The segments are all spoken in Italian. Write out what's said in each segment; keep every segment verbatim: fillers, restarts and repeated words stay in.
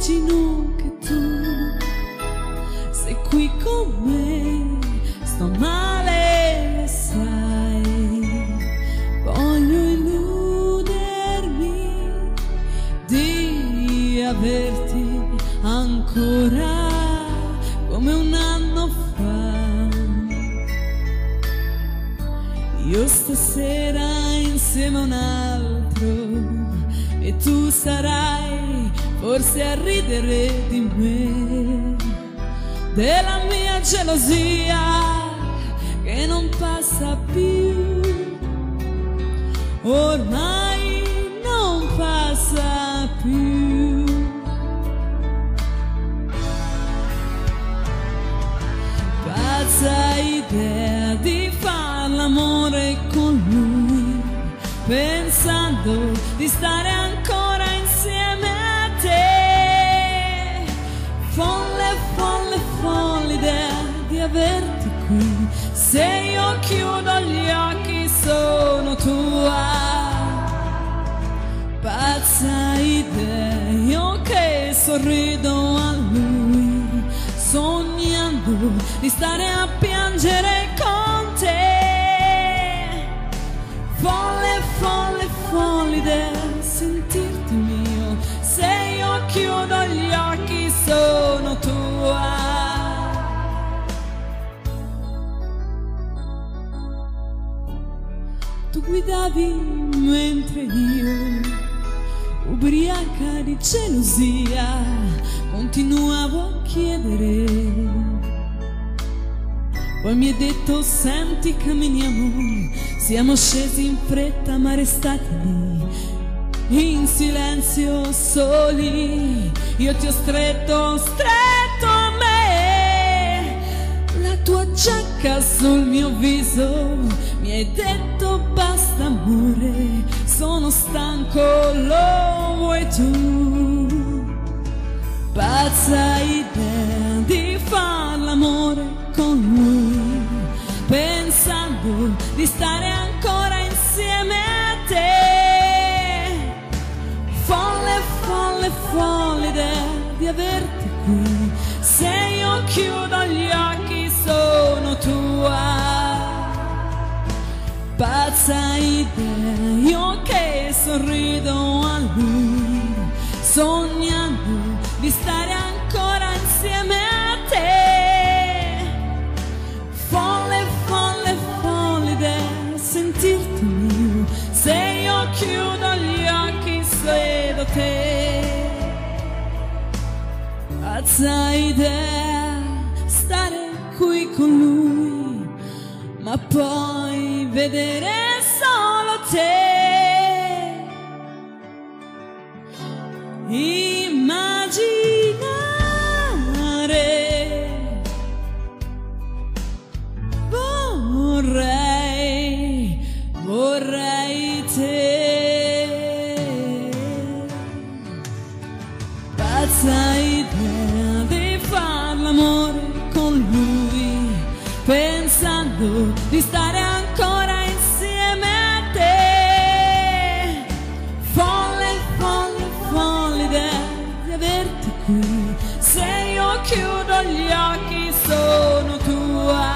immagino che tu sei qui con me, sto male, sai, voglio illudermi di averti ancora come un anno fa. Io stasera insieme a un altro e tu sarai forse a ridere di me, della mia gelosia che non passa più, ormai non passa più. Pazza idea di far l'amore con lui, pensando di stare ancora insieme a te. Folle, folle, folle idea di averti qui, se io chiudo gli occhi sono tua. Pazza idea, io che sorrido a lui, sognando di stare a piangere con te. Folle, folle, folle idea sentirti mio, se io chiudo gli occhi sono tua. Tu guidavi mentre io, ubriaca di gelosia, continuavo a chiedere. Poi mi hai detto senti camminiamo, siamo scesi in fretta ma restati lì in silenzio soli. Io ti ho stretto, stretto a me, la tua giacca sul mio viso, mi hai detto basta amore, sono stanco, lo vuoi tu. Pazza idea di far l'amore con lui, pensando di stare ancora insieme a te. Folle, folle, folle idea di averti qui, se io chiudo gli occhi sono tua. Pazza idea, io che sorrido a lui, sognando di stare ancora insieme a te. Folle, folle, folle idea sentirti mio, se io chiudo gli occhi vedo te. Pazza idea stare qui con lui, ma poi vedere solo te. Immaginare, vorrei, vorrei te. Pazza idea di far l'amore con lui, pensando di stare ancora insieme a te. Folle, folle, folle idea di averti qui, se io chiudo gli occhi sono tua.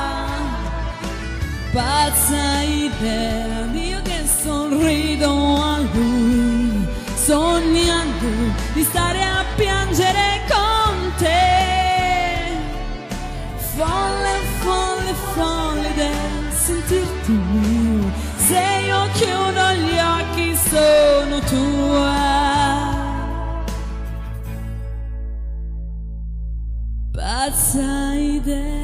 Pazza idea di io che sorrido a lui, sognando di stare a piangere con te. Folle, folle, folle idea sentirti mio, se io chiudo gli occhi sono tua. Pazza idea.